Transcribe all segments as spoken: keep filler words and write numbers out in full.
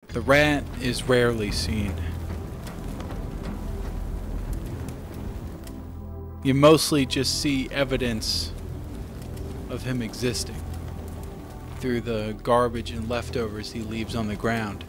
The rat is rarely seen. You mostly just see evidence of him existing through the garbage and leftovers he leaves on the ground.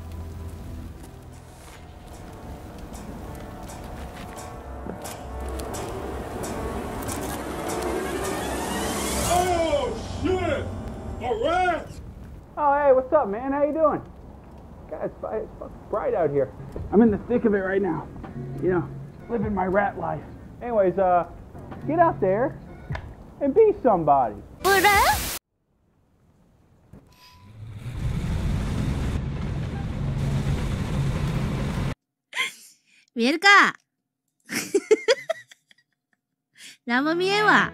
Oh shit! A rat! Oh hey, what's up, man? How you doing? God, it's, it's fucking bright out here. I'm in the thick of it right now. You know, living my rat life. Anyways, uh, get out there and be somebody. 見えるかなんも見えんわ。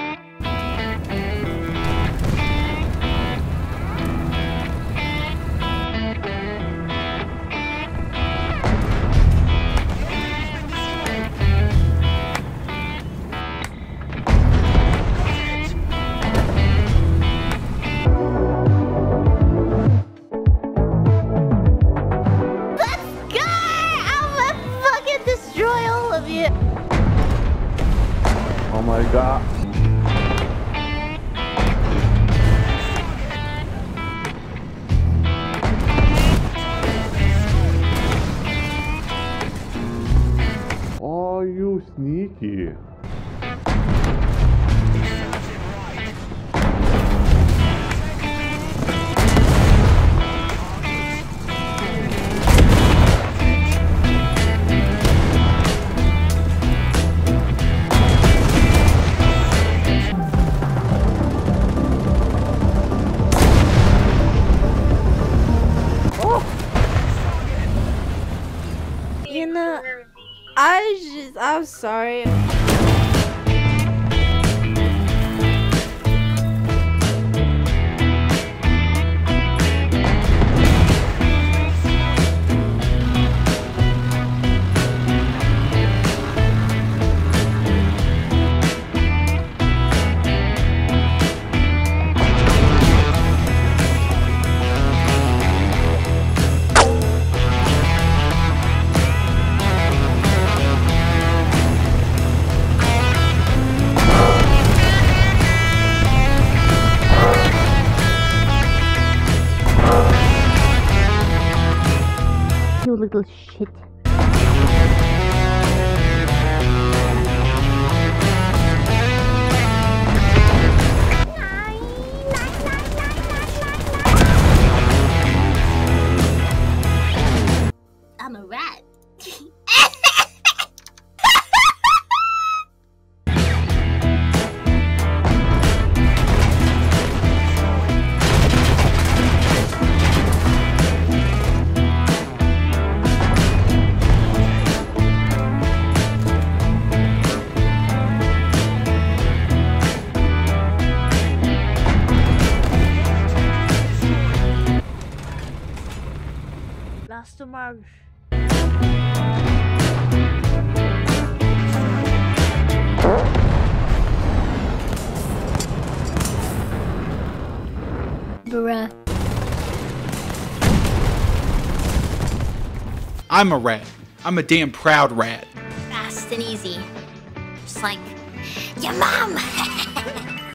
Oh my god. Oh, you sneaky. You know, I just, I'm sorry. You little shit. I'm a rat. Last month. Gura. I'm a rat. I'm a damn proud rat. Fast and easy. Just like your mom.